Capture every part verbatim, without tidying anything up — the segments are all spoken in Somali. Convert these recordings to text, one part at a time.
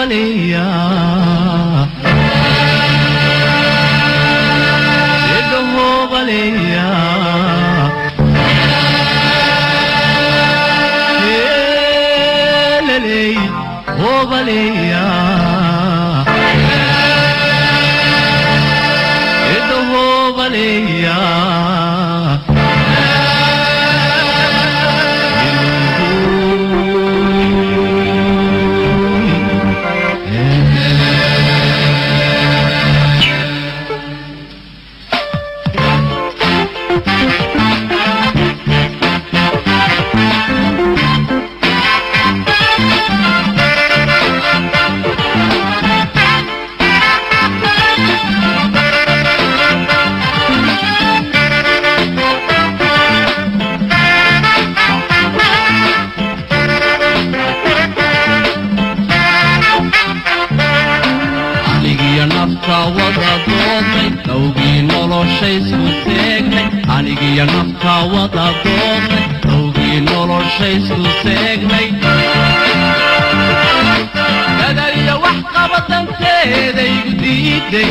بليا يدهو بليا للي هو بليا يدهو بليا wada doodnay dawgii noloshaysu seegnay anigiyo nafta wada doodnay dawgii noloshaysu seegnay dadaliyo wax qabadanteeda igu diiday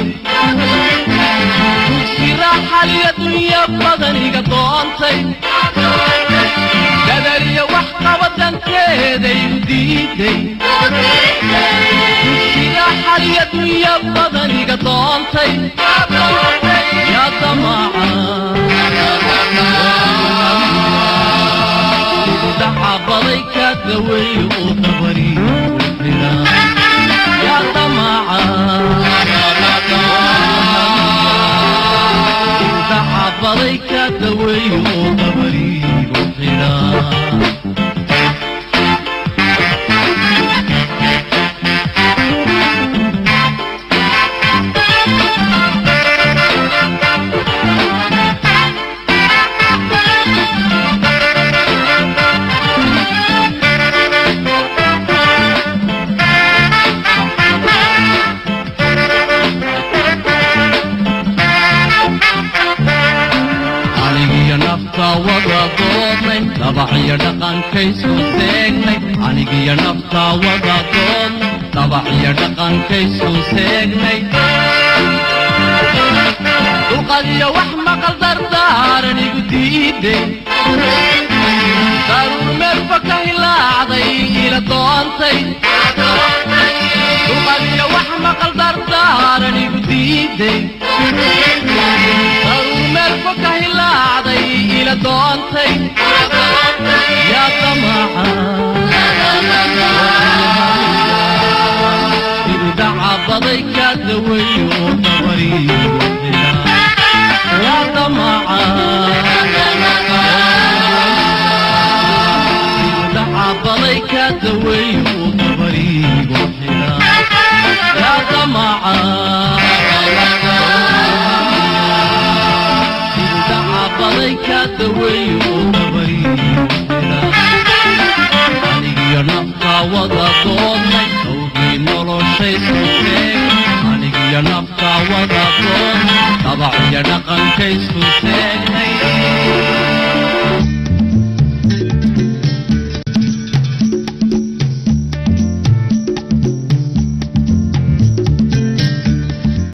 dugsi raaxaliyo dunya badan iga doontay dadaliyo wax qabadanteeda igu diiday حالي الدنيا بدني قطعتي يا طمعا دعا بضيك ذوي وطبري يا طمعا دعا بضيك ذوي وطبري wada doodnay dabaciyo dhaqankaysu seegnay anigiyo nafta wada doodnay dabaciyo dhaqankaysu seegnay dulqadiyo wax maqal dardaaran igu diiday daruur meel faka hilaacday ila doontay dulqadiyo wax maqal dardaaran igu diiday daruur meel faka hilaacday ila doontay يا طمعا دعا بضيك ذوي وطبري يا طمعا دعا بضيك ذوي وطبري يا طمعا دعا بضيك ذوي وطبري anigiyo nafta wada doodnay dawgii noloshaysu seegnay anigiyo nafta wada doodnay dabaciyo dhaqankaysu seegnay